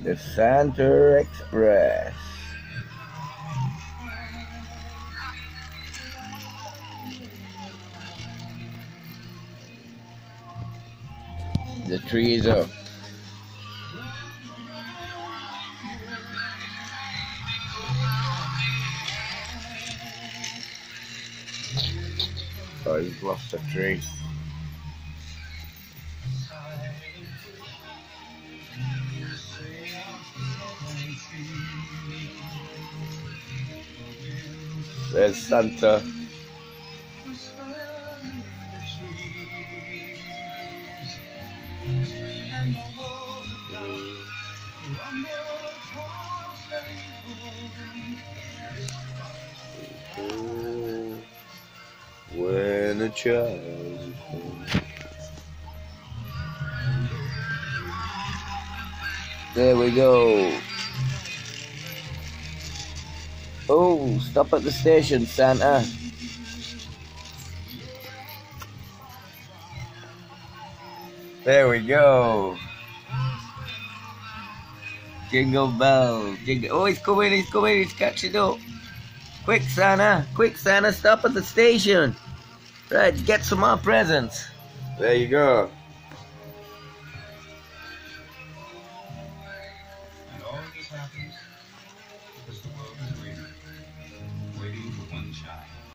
The Santa Express. The tree is up. Oh, he's lost the tree. There's Santa. When a child is born. There we go. Oh, stop at the station, Santa. There we go. Jingle bells. Jingle. Oh, he's coming, he's catching up. Quick, Santa, stop at the station. Right, get some more presents. There you go.